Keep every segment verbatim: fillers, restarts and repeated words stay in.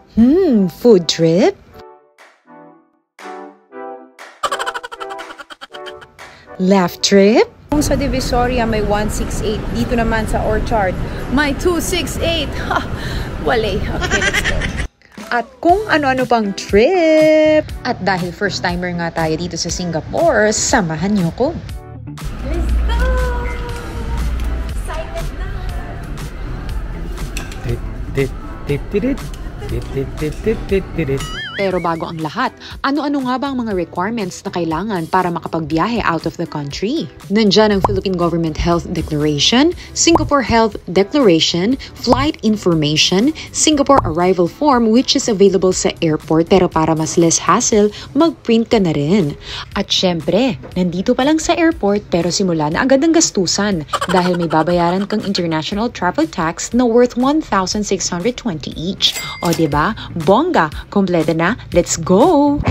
Hmm, food trip? Laugh trip? Kung sa Divisoria may one sixty-eight, dito naman sa Orchard may two sixty-eight. Ha! Wale. Okay, let's go. At kung ano-ano pang trip. At dahil first timer nga tayo dito sa Singapore, samahan niyo ko. Let's go! Excited na! Tit, tit, tit, tit, tit, tit, tit, tit, tit, tit. Pero bago ang lahat, ano-ano nga ba ang mga requirements na kailangan para makapagbiyahe out of the country? Nandyan ang Philippine Government Health Declaration, Singapore Health Declaration, Flight Information, Singapore Arrival Form which is available sa airport pero para mas less hassle, mag-print ka na rin. At syempre, nandito pa lang sa airport pero simula na agad ang gastusan dahil may babayaran kang international travel tax na worth one thousand six hundred twenty each. O diba? Bongga! Kompleto na. Let's go!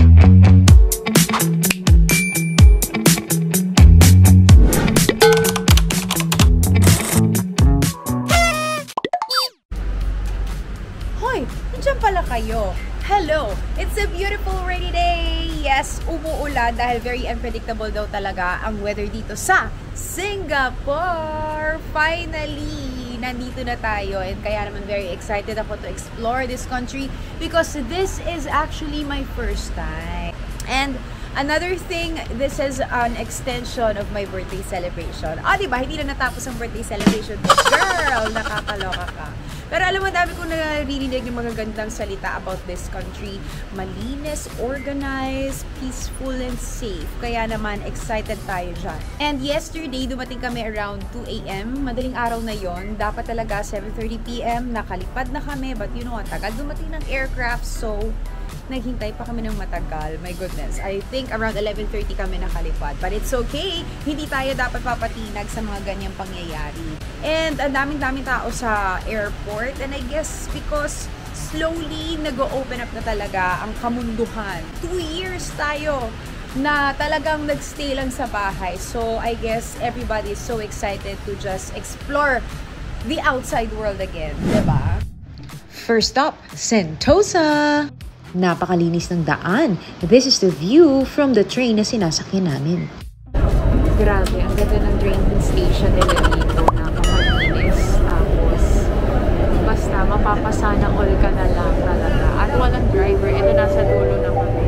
Hoy! Nandiyan pala kayo! Hello! It's a beautiful rainy day! Yes, umuulan dahil very unpredictable daw talaga ang weather dito sa Singapore! Finally! Nandito na tayo and kaya naman very excited ako to explore this country because this is actually my first time. And another thing, this is an extension of my birthday celebration. Ah, diba? Hindi na natapos ang birthday celebration ko. Girl! Nakakaloka ka. Pero alam mo, dami kong naririnig ng magagandang salita about this country. Malinis, organized, peaceful, and safe. Kaya naman, excited tayo dyan. And yesterday, dumating kami around two A M Madaling araw na yon. Dapat talaga seven thirty P M Nakalipad na kami. But you know, tagal dumating ng aircraft. So, naghintay pa kami ng matagal. My goodness. I think around eleven thirty kami nakalipad. But it's okay. Hindi tayo dapat papatinag sa mga ganyang pangyayari. And ang daming-daming tao sa airport. And I guess because slowly nag-open up na talaga ang kamunduhan. Two years tayo na talagang nagstay lang sa bahay. So I guess everybody is so excited to just explore the outside world again. Diba? First up, Sentosa! Napakalinis ng daan. This is the view from the train na sinasakyan namin. Grabe, ang ganda ng train station nila dito. Napakalinis. Tapos, basta mapapasana all ka na lang talaga. At walang driver. Ito nasa dulo na kami.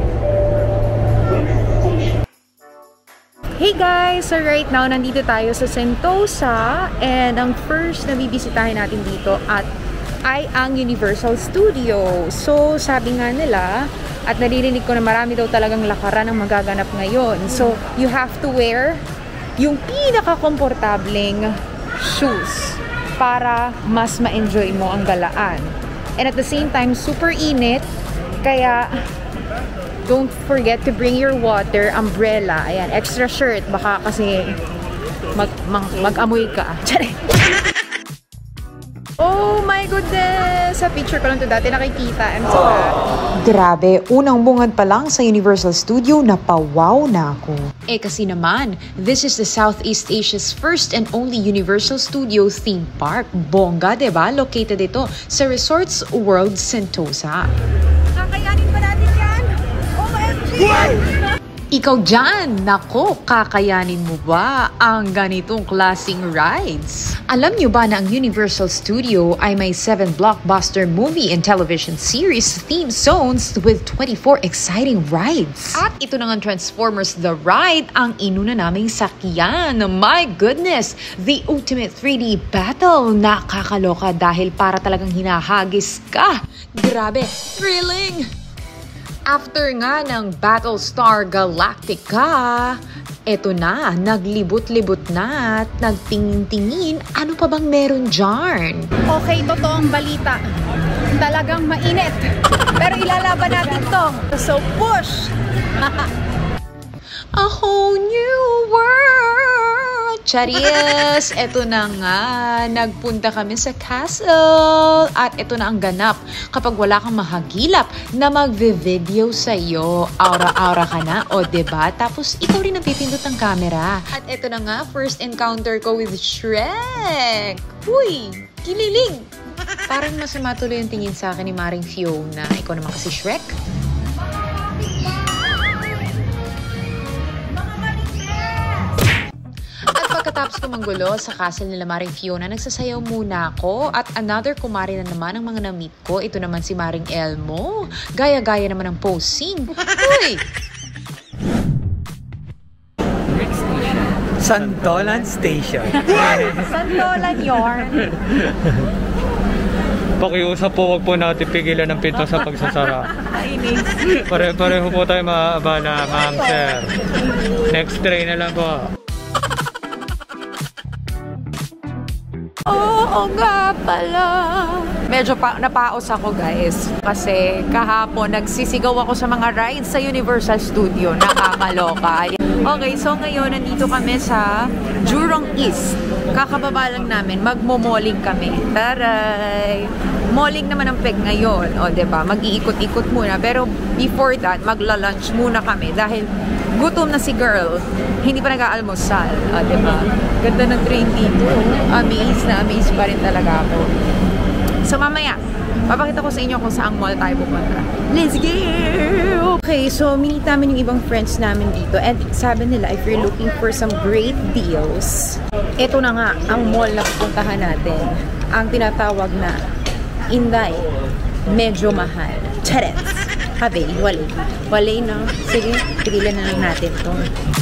Hey guys! So right now, nandito tayo sa Sentosa. And ang first na bibisitahin natin dito at ay ang Universal Studio. So, sabi nga nila, at naririnig ko na marami daw talagang lakaran ang magaganap ngayon. So, you have to wear yung pinaka-komportableng shoes para mas ma-enjoy mo ang galaan. And at the same time, super init. Kaya, don't forget to bring your water, umbrella, ayan, extra shirt. Baka kasi mag, mag, mag-amoy ka. Oh my goodness! Sa picture ko lang ito dati nakikita. I'm so happy. Grabe, unang bungad pa lang sa Universal Studio, napawaw na ako. Eh kasi naman, this is the Southeast Asia's first and only Universal Studio theme park. Bongga, diba? Located ito sa Resorts World Sentosa. Kakayanin pa natin yan! O M G! Ikaw dyan, nako, kakayanin mo ba ang ganitong klaseng rides? Alam nyo ba na ang Universal Studio ay may seven blockbuster movie and television series theme zones with twenty-four exciting rides? At ito na nga Transformers The Ride ang inuna naming sakyan. My goodness! The ultimate three D battle. Nakakaloka dahil para talagang hinahagis ka. Grabe, thrilling! After nga ng Battlestar Galactica, eto na, naglibot-libot na at nagtingin-tingin, ano pa bang meron dyan? Okay, totoong balita. Talagang mainit. Pero ilalaban natin to. So push! A whole new world! Charis! Eto na nga, nagpunta kami sa castle. At eto na ang ganap. Kapag wala kang mahagilap na magve-video sa'yo, aura-aura ka na, o diba? Tapos ikaw rin ang pipindot ng camera. At eto na nga, first encounter ko with Shrek. Uy! Kililig! Parang masama tuloy yung tingin sa akin ni Maring Fiona. Ikaw naman kasi Shrek. At pagkatapos ko manggulo sa castle nila Maring Fiona, nagsasayaw muna ako. At another kumari na naman ang mga na-meet ko. Ito naman si Maring Elmo. Gaya-gaya naman ang posing. Uy! Santolan Station. Santolan yarn. Pakiusap po, wag po natin pigilan ng pinto sa pagsasara. Pare-pareho po tayo maabala, ma'am, sir. Next tray na lang po. Oo nga pala. Medyo pa napaos ako, guys. Kasi kahapon nagsisigaw ako sa mga rides sa Universal Studio. Nakakaloka. Okay, so ngayon nandito kami sa Jurong East. Kakababa lang namin. Magmo-malling kami. Taray! Malling naman ang peg ngayon. O, diba? Mag-iikot-ikot muna. Pero before that, magla-lunch muna kami. Dahil gutom na si girl. Hindi pa nag-aalmusal. O, diba? Ganda ng train dito. Amaze na amaze pa rin talaga ako. So, mamaya, papakita ko sa inyo kung saang mall tayo pupunta. Let's go! Okay, so meet namin yung ibang friends namin dito. And sabi nila, if you're looking for some great deals, ito na nga ang mall na pupuntahan natin. Ang tinatawag na Inday, medyo mahal. Charets! Habe, walay. Walay na. Sige, pigilan na lang natin ito.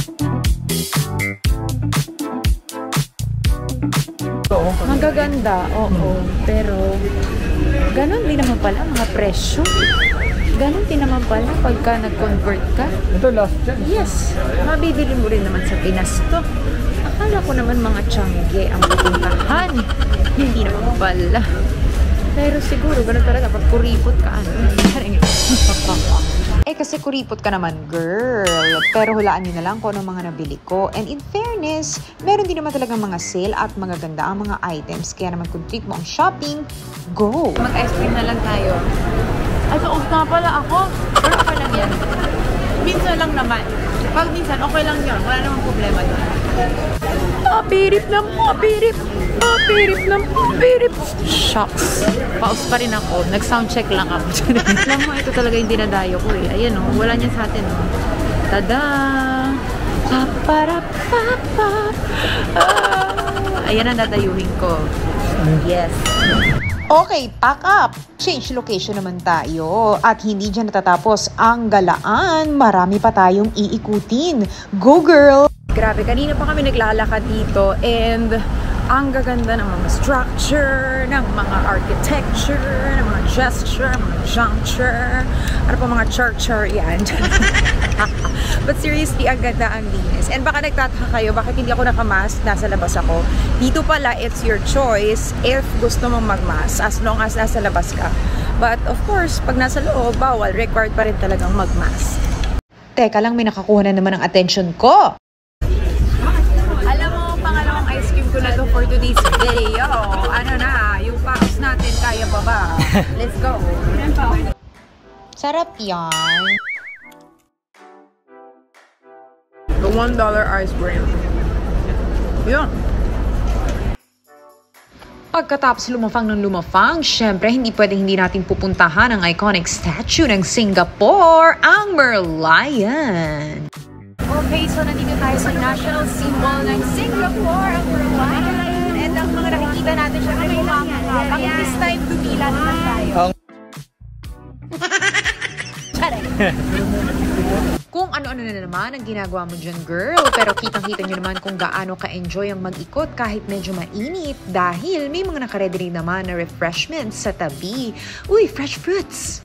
Magaganda, oo. Pero, ganun din naman pala mga presyo. Ganun din naman pala pagka nag-convert ka. Ito last chance. Yes, mabibili mo rin naman sa Pinas to. Akala ko naman mga tiyangge ang pupuntahan. Hindi naman pala. Pero siguro, ganun talaga. Pag kuripot ka, ano? Eh kasi kuripot ka naman, girl. Pero hulaan nyo na lang kung anong mga nabili ko. And in fairness, meron din naman talagang mga sale at magaganda ang mga items. Kaya naman kung trip mo ang shopping, go! Mag-ice cream na lang tayo. Ay, kaog na pala ako. Pero okay lang yan. Minsan lang naman. Pag minsan, okay lang yun. Wala namang problema doon. Mapirip lang, mapirip. Mapirip lang, mapirip. Shucks. Pause pa rin ako. Nag-soundcheck lang ako. Alam mo, ito talaga yung dinadayo ko eh. Ayan o, wala niya sa atin o. Tada! Paparapapap. Ah. Ayan ang dadayuhin ko. Yes. Okay, pack up! Change location naman tayo. At hindi dyan natatapos ang galaan. Marami pa tayong iikutin. Go, girl! Grabe, kanina pa kami naglalakad dito and ang gaganda ng mga structure, ng mga architecture, ng mga gesture, mga juncture, ano pa mga churcher, yan. But seriously, ang ganda, ang linis. And baka nagtataka kayo, bakit hindi ako nakamask, nasa labas ako. Dito pala, it's your choice if gusto mong magmask, as long as nasa labas ka. But of course, pag nasa loob, bawal, required pa rin talagang magmask. Teka lang, may nakakuha na naman ang attention ko. Ko na to for today's video. Ano na, yung paus natin, kaya pa ba? Let's go. Sarap yan. The one dollar ice cream. Yun. Pagkatapos lumafang ng lumafang, syempre hindi pwedeng hindi natin pupuntahan ang iconic statue ng Singapore, ang Merlion. Okay, so nandito tayo sa national symbol ng Singapore, ang Merlion. And ang mga nakikita natin siya ay mga pang this time, dumila naman tayo. Kung ano-ano na naman ang ginagawa mo dyan, girl. Pero kitang-kita nyo naman kung gaano ka-enjoy ang mag-ikot kahit medyo mainit. Dahil may mga nakaredy rin naman na refreshments sa tabi. Uy, fresh fruits!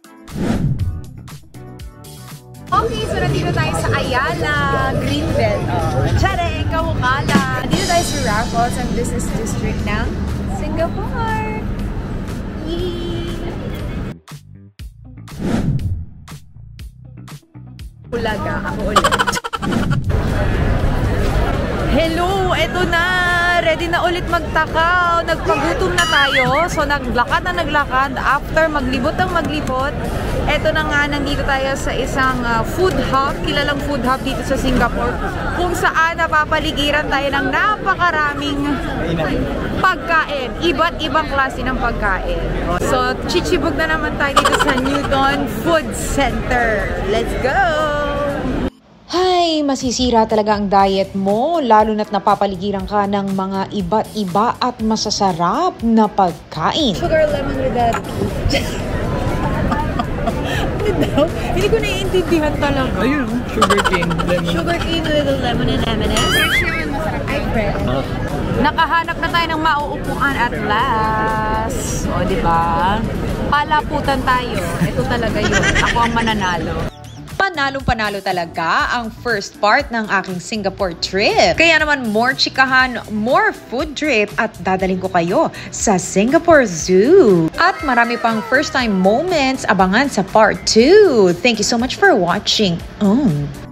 Okay, so nandito tayo sa Ayala, Greenbelt. Oh. Tiyare, Kawukala. Nandito tayo sa Raffles and Business District ng Singapore. Yee! Ulaga, ako ulit. Hello, eto na! ready na ulit magtakaw. Nagpagutom na tayo. So, naglakad na naglakad. After maglibot ang maglibot, eto na nga, nandito tayo sa isang uh, food hub. Kilalang food hub dito sa Singapore. Kung saan napapaligiran tayo ng napakaraming pagkain. Iba't ibang klase ng pagkain. So, chichibog na naman tayo dito sa Newton Food Center. Let's go! Hay, masisira talaga ang diet mo, lalo na't napapaligiran ka ng mga iba't iba at masasarap na pagkain. Sugar lemon with that. Hindi ko naiintindihan talaga. Ayun, sugar cane, lemon. Sugar cane with a lemon and M and M's. Ay, bread. Nakahanap na tayo ng mauupuan at last. O, diba? Palaputan tayo. Ito talaga yun. Ako ang mananalo. Panalong-panalo talaga ang first part ng aking Singapore trip. Kaya naman more chikahan, more food trip at dadaling ko kayo sa Singapore Zoo. At marami pang first time moments abangan sa part two. Thank you so much for watching. Mm.